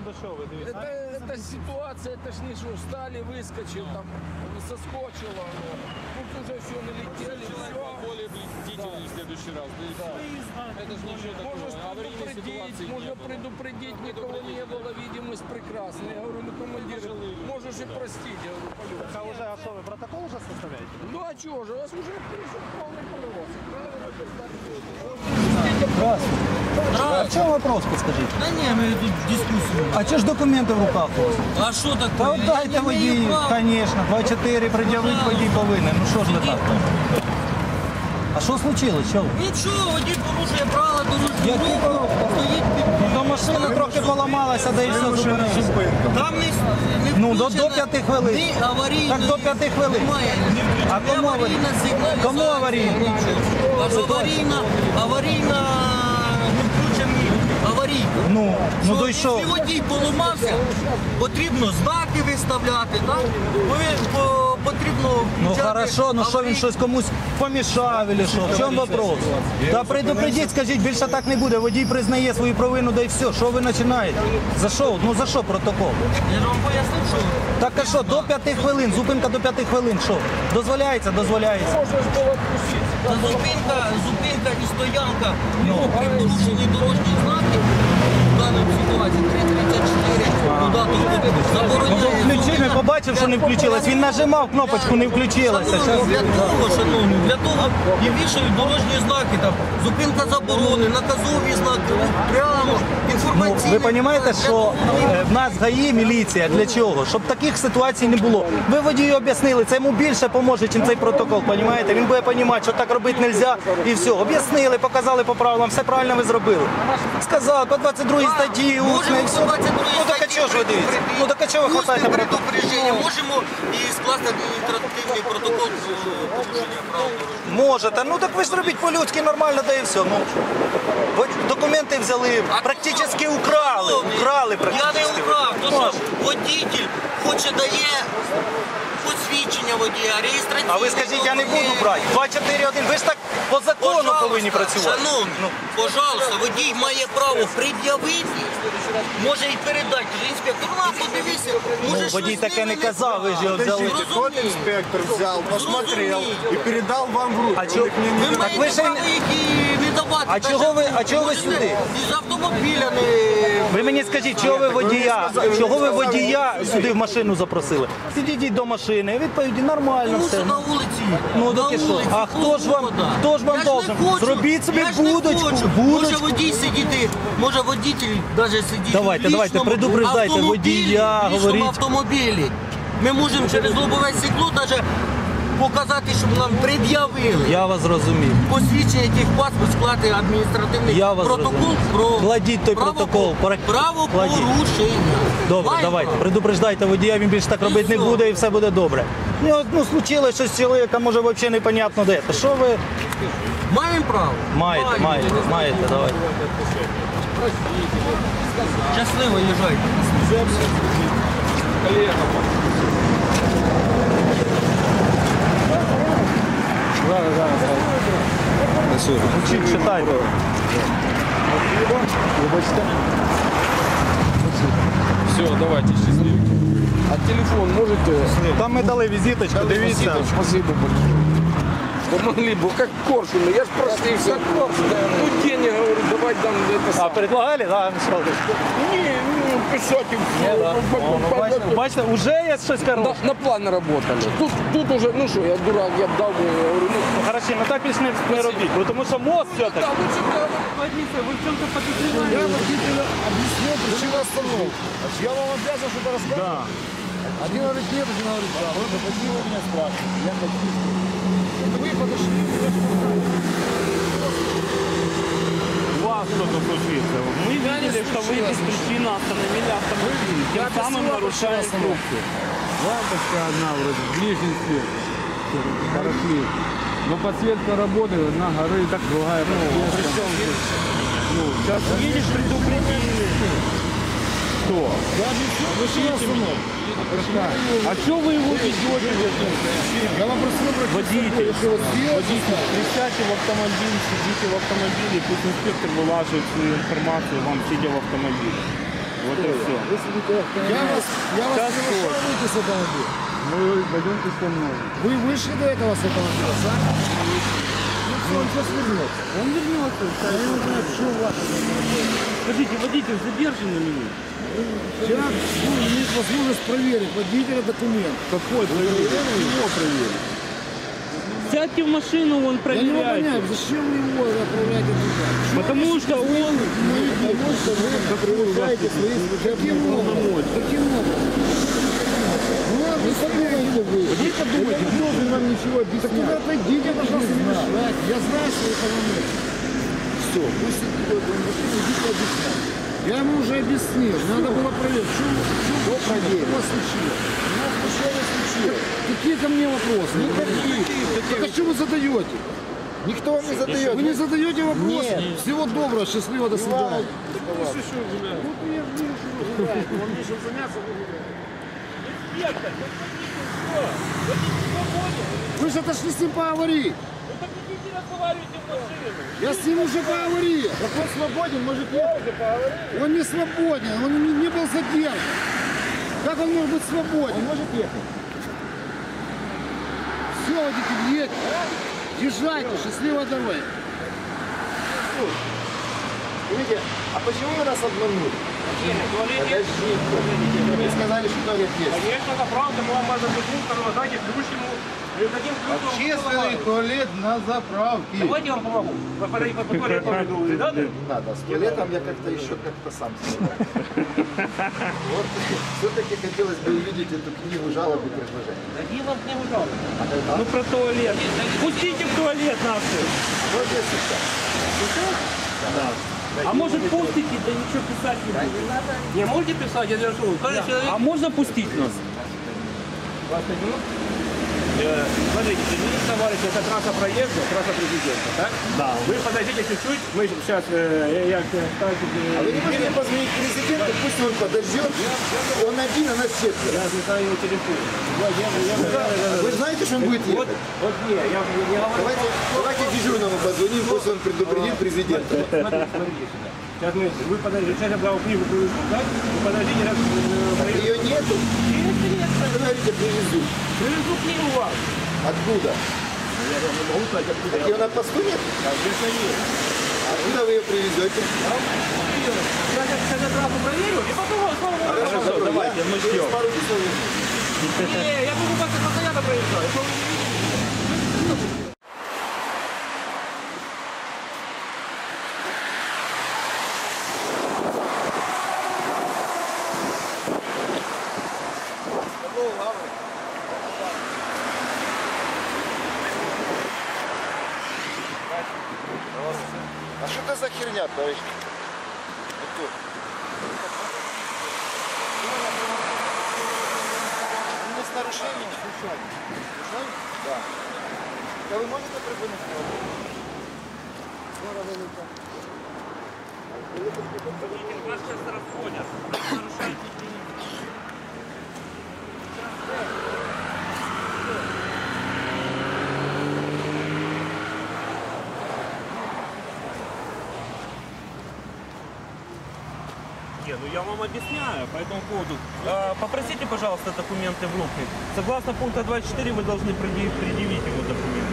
за що ви дивіться? Это ситуация, это ж не что, встали, выскочил, там, соскочило, тут уже все налетели, все. Более бдительный в следующий раз. Это же ничего такого. Аварийной ситуации Можно предупредить, никого не было, видимость прекрасная. Я говорю, ну, командир, можешь и простить. Я говорю, полет. А що ви протокол вже составляєте? Ну а чего же, у вас уже перешел полный паровоз. А в чем вопрос, подскажите? Да не, мы тут дискуссию. А че ж документы в руках у вас? А что Та такое? от дайте водій, звісно, 2-4 пред'явить водій повинен. Ну що ж ви так? А що случилось? Що? Нічого, водій порушує правила Які дорожнього руху. Стоїть під... Ну то машина трохи поламалася, да і все зупинилося. Там не Ну до включено 5 хвилин. ні аварійної, Так до 5 хвилин. Немає. А кому аварійна сигналізація. Кому аварійна? Аж аварійна, не включені аварійка. Ну то й що? Якщо водій поламався, потрібно знаки виставляти, так? Потрібно Ну включати хорошо, ну що він щось комусь помішав чи що? В чому вопрос? Та предупредіть, скажіть, більше так не буде. Водій признає свою провину, да і все. Що ви починаєте? За що? Ну за що протокол? Я ж вам пояснив, що Так а що, до 5 хвилин, зупинка до 5 хвилин, що? Дозволяється? Дозволяється. та зупинка і стоянка при порушенні дорожніх знаків в даній ситуації 334 додаток забороняє. Включив, я побачив, що не включилась. Він нажимав кнопочку, не включилася. Шановні, для того і вішають дорожні знаки, там, зупинка заборони, наказові знаки, прямо, інформаційні. Ви розумієте, що в нас ГАІ, міліція, для чого? Щоб таких ситуацій не було. Ви водію об'яснили, це йому більше поможе, ніж цей протокол, розумієте? Він буде розуміти, що так робити не можна, і все. Об'яснили, показали по правилам, все правильно ви зробили. Сказав, по 22 статті, усно, і все. Ну так а чого ж ви дивіться? Ну так а чого ви хватаєте протокол? Предупреждення можемо і скласти адміністративний протокол порушення правил дорожнього. Можете. Ну так ви ж зробіть по-людськи нормально, да і все. Ну, документи взяли, практично украли. Украли Я не практично. украв, тому що водитель хоче дає посвідчення водія, реєстраційний. А ви скажіть, я не буду брати. 2-4-1. Ви ж так по закону повинні працювати. Шановні, пожалуйста, водій має право пред'явити, може і передати. Інспектор, подивіться, може щось Водій таке не не казав, ви ж його взяли. Тот инспектор взял, посмотрел и передал вам в руки. А чого? Ви Так ви маєте ж право їх і не давати. А чого ви Можете сюди? Із автомобіля не... Ви мені скажіть, чого ви водія сюди в машину запросили? Підійдіть до машини, відповіді нормально Тому все. що на вулиці. Ну, на так і що? вулиці, А хто ж вам Я ж не должен? хочу, Зробіть собі я ж не будочку, хочу. будочку. Може водій сидіти, може водитель навіть сидіти Давайте, в давайте, лічному предупреждайте автомобілі, водія, в лічному говоріть. автомобілі. Ми можемо через лобове стекло навіть показати, щоб нам пред'явили. Я вас зрозумів. Посвідчення техпаспорт, склати адміністративний Я вас протокол зрозумів. про Кладіть той протокол. правопорушення. Добре, Маємо давайте. право? Предупреждайте водія, він більше так робити не все. буде і все буде добре. Ну, случилось щось з чоловіка, може взагалі непонятно де. Та що ви Маємо право? маєте, давайте. Щасливо їжджайте. Читайте. Все, давайте, счастливо. А телефон можете? Там ми дали візиточку, дивіться. Спасибо большое. Помогли бы, как коршуны. Я ж простился. Ну, денег, говорю, давай дам это. А предлагали, да, Михайло? Не, ну, писать им. Бачите, вже є щось хороше. На план работали. Тут уже, ну что, я дурак, я дал, я говорю, ну, Хорошо, ну так більше не робіть, бо тому що мост все-таки. да, лучше бы вы в чем-то подозревали. Я водителю объяснил причину остановки. Я вам обязан что-то рассказать? Да. Один говорит, нет, один говорит, да. Почему вы меня спрашиваете? Я хочу. Вы подошли. У вас что-то случится. Мы видели, что вы беспричинно остановили автомобиль, тем самым нарушая инструкцию. Лампочка одна вроде, ближний свет. Пошли. Но подсветка работает, одна горит, так другая подсветка. Ну, сейчас Видишь, предупредили. что? А что вы его ведете? Я вам просил Водитель, присядьте в автомобиль, сидите в автомобиле, пусть инспектор вылаживает свою информацию вам, сидя в автомобиле. Вот и все. Я вас не мешаю выйти с автомобиля. Мы пойдемте установим. Вы вышли до этого с автомобиля, сами? Ну все, он сейчас вернется. Он вернется. Я не знаю, что у вас. Скажите, водитель задержан на минуту? Сейчас есть возможность проверить водителя документ. Какой проверить? Его проверить. Сядьте в машину, он Я не могу проверяет. понять, зачем вы его отправляете туда? Потому что он... Потому что вы превышаете свои каким образом? Каким образом? Ну ладно, смотрите вы. Вы подумайте, не должен вам ничего объяснять. Так куда пойдите, пожалуйста, не мешать. Я знаю, что вы полномочия. Все, вы сидите в этом машине, идите объяснять. Я ему уже объяснил, надо было проверить. Что проверить? Что случилось? Что случилось? Какие ко мне вопросы? Никакие. Так а что вы задаете? Никто вам не задает. Вы не задаете вопросы? Нет. Всего доброго, счастливо, до свидания. Вы же отошли с ним поговорить. Я с ним уже поговорил. Так он свободен, может ехать. Он не свободен, он не был задержан. Как он может быть свободен? Он может ехать. Все, водитель, едьте. Езжайте, счастливой дороги. Скажите, а почему вы нас обманули? Подождите. Вы сказали, что туалет есть. Конечно, это правда, мы вам запустим, дайте ключ ему. Общественный туалет на заправке. Давайте я вам помогу. Вы по туалету поведу, да? Не надо, с туалетом я как-то еще как-то сам снимаю. Вот, все-таки хотелось бы увидеть эту книгу жалоб и предложений. Дадим вам книгу жалоб. Ну про туалет. Пустите в туалет нас. Вот я сейчас. А может пустите, да ничего писать не будет. Не можете писать, я держу. А можно пустить нас? Смотрите, извините, товарищи, это трасса проезда, трасса президента, так? Да. Вы подождите чуть-чуть, мы сейчас, А вы не можете позвонить президенту, пусть он подождет. Он один, а нас четверо. Я знаю его телефон. Вы знаете, что он будет ехать? Вот не, я говорю, Давайте дежурному позвоним, пусть он предупредит президента. смотрите сюда. Сейчас вы подождите, сейчас я брал книгу привезу, так? Вы подождите, сейчас проезд. Ее нету? Вы говорите, привезу. Привезу книгу вам. Откуда? Я не могу сказать, откуда. Так ее на посту нет? Конечно, нет. Откуда вы ее привезете? Я сейчас трассу проверю, и потом снова Хорошо, давайте, мы ждем. Пару часов. Не, я буду как-то постоянно проезжать. А что это за херня, товарищ? У нас нарушение случайно. Случайно? Да. Да вы можете припинити? Вас сейчас расходят. Нарушайте. Не, ну я вам объясняю по этому поводу. Попросите, пожалуйста, документы в руки. Согласно пункта 24 вы должны предъявить ему документы.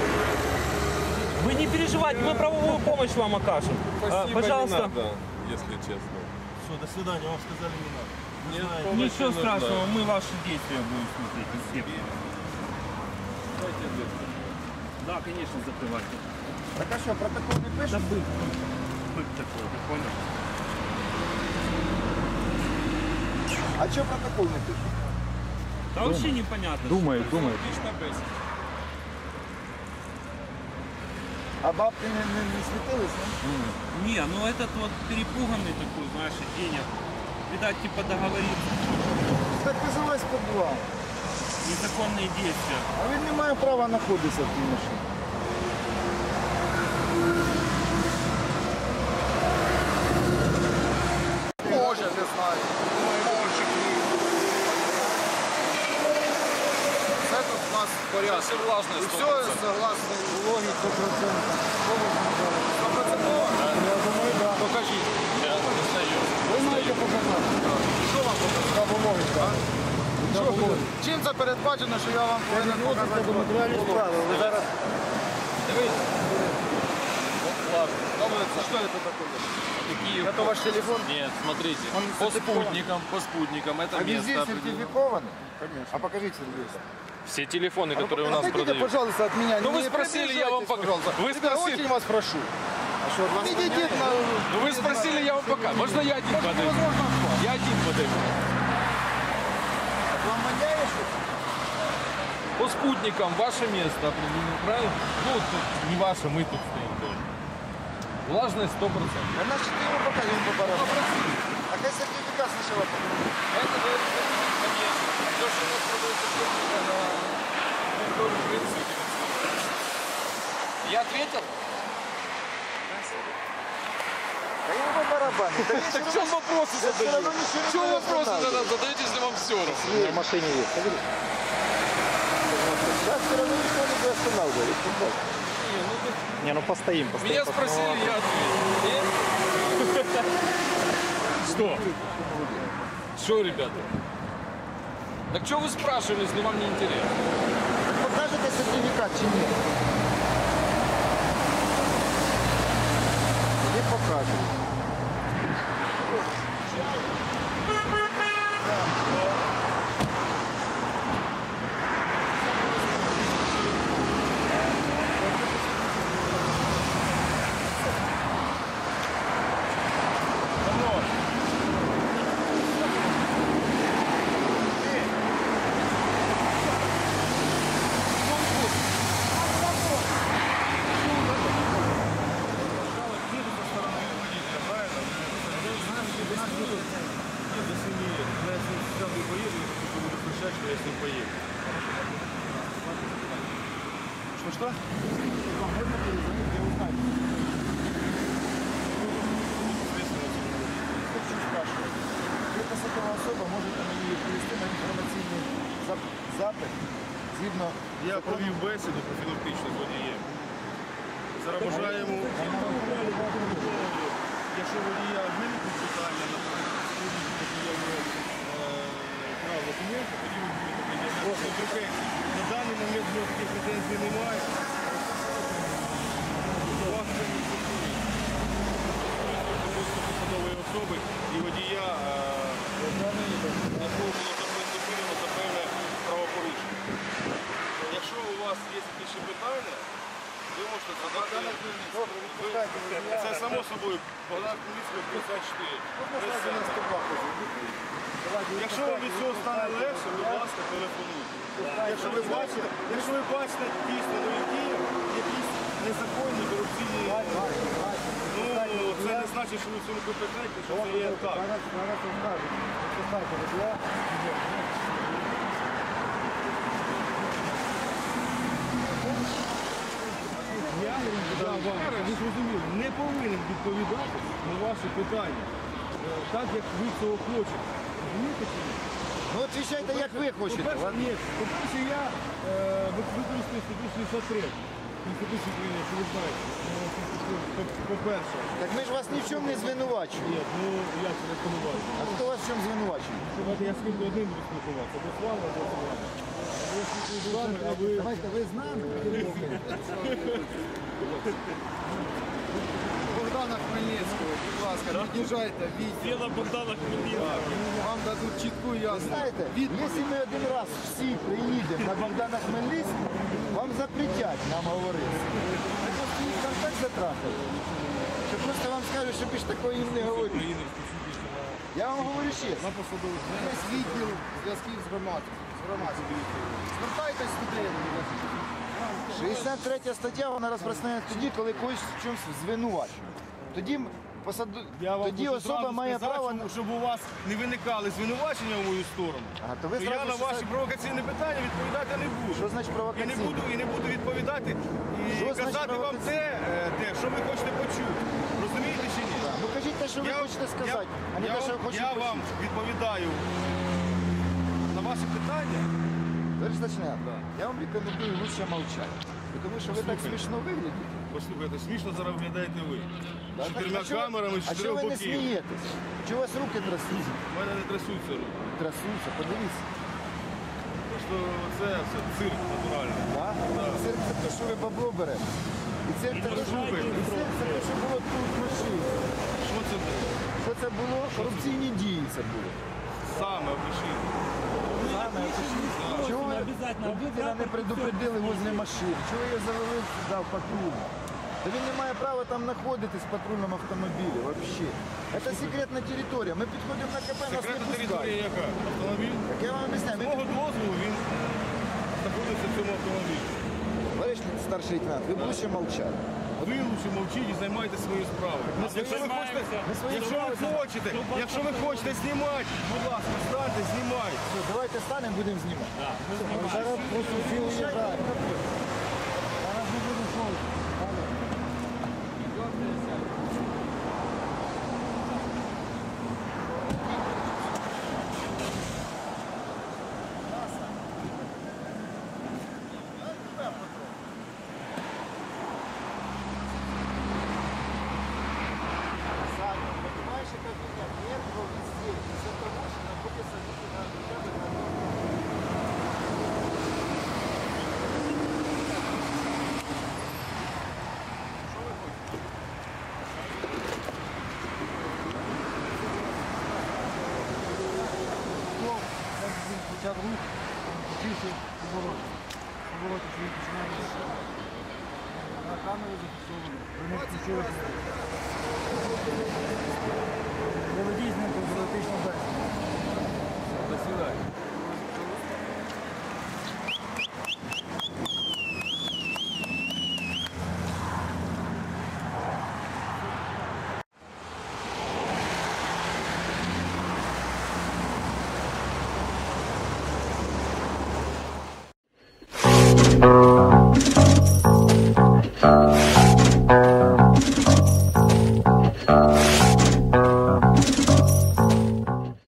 Вы не переживайте, мы правовую помощь вам окажем. Пожалуйста. Если честно. Все, до свидания, вам сказали не надо. Ничего страшного, мы ваши действия будем смотреть из всех. Да, конечно, закрывайте. Так а что, протокол не пишет? Да бык такой, ты понял? А что протокол не пишет? Да вообще непонятно. Думаю. А бабки не світились, не? Не, ну этот вот перепуганный такой, знаешь, денег. Видать, типа договориться. Так визивай з підвал. Незаконные действия. А він не має права знаходитися в тій машині. Може, не знаю. Все тут у нас в порядку. Все влажне, І все согласно логіці 100%. 100%? Я думаю, так. Покажіть. Я не знаю. Ви маєте показати. це передбачено, що я вам повинен показати. Ви зараз Что это такое? Такие... Это ваш телефон? Нет, смотрите, Он по спутникам это А везде место определено. сертификованы? Конечно. А покажите здесь. Все телефоны, которые у нас Отойдите, продают. пожалуйста, от меня. Ну, вы Не спросили, я вам приближайтесь, покажу. пожалуйста. Вы Ребята, спросили. очень вас прошу. А что, от вас Идите понятно? Ну вы спросили, я вам пока. Можно я один подойду? Невозможно от вас. Я один подойду. От вам воняет что-то? По спутникам ваше место определено, правильно? Ну, тут не ваше, мы тут стоим тоже. Влажность 100%. А значит, мы его покажем по барабану. А какой сертификат сначала покажем? Это дает, конечно. Все, что у нас продается техника на территории принципе. Я ответил? Да ему по барабану. Да я Так всё в чем равно- вопросы я всё равно задаете? ничего не В чем буду вопросы останавливать. задаете, если вам все равно? в машині є. Сейчас все равно никто не будет останавливать. Ні, ну постоїмо. Меня спросили, я ответил. Нет? Что? Что, ребята? Так что вы спрашивали, если вам не интересно? Покажете сертификат чи ні? Не покажете. Что? Посадова особа може мені відповісти на інформаційний запит згідно Я провів бесіду профілактичну з водієм. Зараз бажаємо, якщо водія виникнуть питання на прав документів, тоді ви будете прийняти претензії. На даний момент в нього таких претензій немає. Посадової особи і водія, якого було зупинено за певне правопорушення. Якщо у вас є якісь питання, ви можете задати. Це само собою Богдан Хмельницький 54. Якщо вам від цього стане легше, будь ласка, телефонуйте. Якщо ви бачите дійсно нові дії, якісь незаконні корупційні, ну це не значить, що ви в цьому компетентні, що це є так. Ви зрозуміли, не повинен відповідати на ваші питання, так як ви цього хочете. Розумієте чи ні? Ну відповідайте, як ви хочете. По-перше, ні, по-перше, я використовую статтю 63 Конституції України, що ви знаєте. По-перше, Так ми ж вас ні в чому не звинувачуємо. ні, ну я це не сподіваюся. А хто вас в чому звинувачує? Давайте я з ким одним буду спілкуватися, або з вами, або з вами. Я спілкуюся з вами, а ви... Давайте ви з нами. Богдана Хмельницького, будь ласка, під'їжджайте, відео. Діла Богдана Хмельницького. Вам дадуть чітку і ясно. Знаєте, якщо ми один раз всі приїдемо на Богдана Хмельницького, вам запретять нам говорити. Ми просто їх контакт затрахали. Що просто вам скажуть, що більш такого їм не говорить. Я вам говорю чесно. Є відділ зв'язків з громадськістю. Звертайтесь туди. 63 стаття, вона розпространяється тоді, коли когось в чомусь звинувачує. Тоді тоді хочу особа зразу має сказати, право... щоб у вас не виникали звинувачення в мою сторону. Ага, то ви То я зразу на що ваші провокаційні питання відповідати не буду. Що значить провокаційні? І не буду відповідати і Що значить казати вам те, що ви хочете почути. Розумієте чи ні? Ну кажіть те, що ви хочете сказати, а не те, що ви хочете Я вам почути. відповідаю на ваші питання. Товариш Начнят, я вам рекомендую лучше мовчати. Тому що ви так смішно виглядите. Послухайте, смішно зараз виглядаєте ви. Да, З чотирма а чого- камерами, з А чого чотирьох ви не боків. смієтесь? Чого у вас руки трясуться? У мене не трясуться руки. Трясуться, подивіться. просто це все цирк натуральний. Да? Цирк це те, що ви бабло берете. І цирк це те, що було тут в машині. Що це було? Що це було? Корупційні дії це були. Саме опишіть. Чого ви обязательно. водителя не предупредили возле машин? Чого його завели сюди в патруль? Та він не має права там знаходитись в патрульному автомобілі взагалі. Це секретна територія. Ми підходимо на КП, нас не Секретна територія пускають. яка? Автомобіль? Так я вам об'ясняю. З мого дозволу він знаходиться в цьому автомобілі. Товарищ старший лейтенант, ви б лучше мовчали. Ви лучше мовчіть і займайтеся своєю справою. Якщо ви хочете знімати, будь ласка, станьте, знімайте. Все, давайте станемо, будемо знімати. Зараз просто всі уїжджають. Понимаешь, как меня нервов везде, из-за того, что находятся люди на хотя бы на Почав рух, вчився обороти. Обороти, що він починає. На камеру зафіксовано. Ви не включили.